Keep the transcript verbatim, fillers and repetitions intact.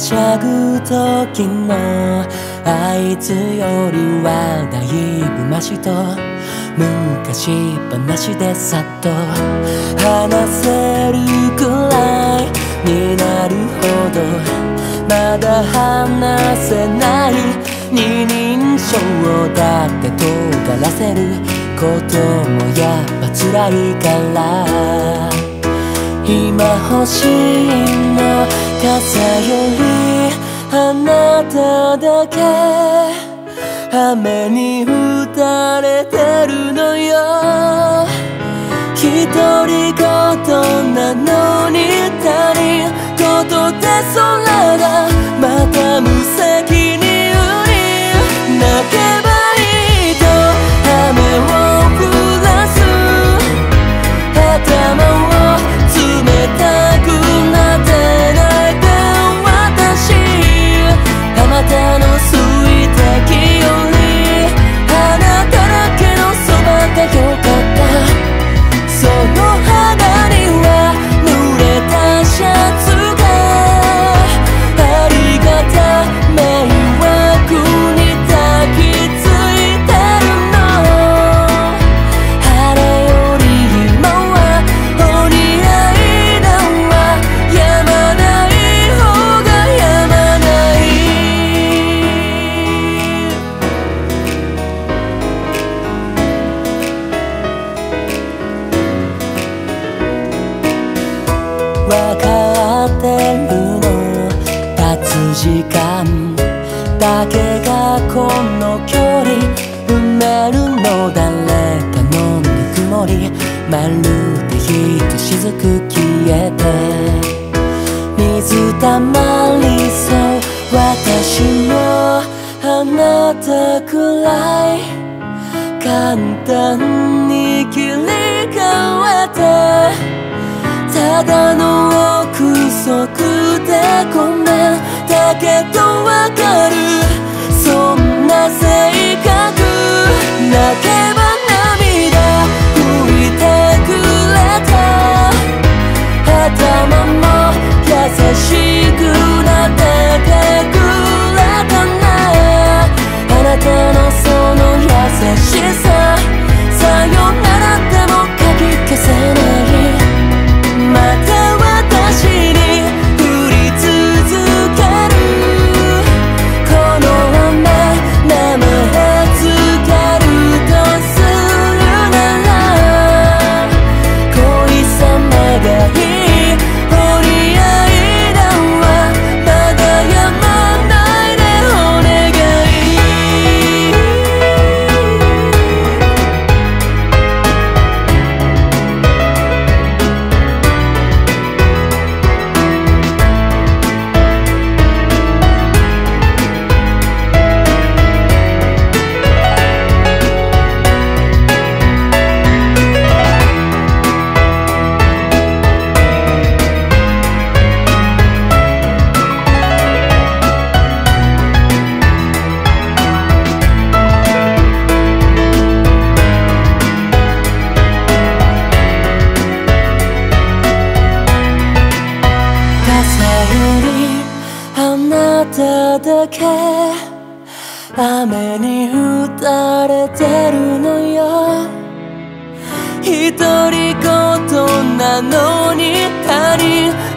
しゃぐ時のあいつよりはだいぶマシと昔話でさっと話せるくらいになるほどまだ話せない二人称だって尖らせることもやっぱ辛いから今欲しいの傘よりあなただけ雨に打たれてるのよ独り言なのに他人事で空がまた無責任に泣けばいいと雨を降らす頭を冷たくなってないで私あまたの水滴よりあなただけのそばがよかったその肌には濡れたシャツがありがた迷惑に抱きついてるのあれより今はお似合いだわやまない方がやまないわかってるの経つ時間だけがこの距離埋めるの誰かのぬくもりまるでひとしずく消えて水たまりそう私もあなたくらい簡単に切り替わってただの憶測でごめんだけどわかるそんな性格泣けば涙拭いてくれた頭も優しくなっててくれたなあなたのその優しささよならでもかき消せないまた私に降り続けるこの雨名前つけるとするなら恋様がいいお似合いだわまだやまないでお願いあなただけ雨に打たれてるのよ独り言なのに他人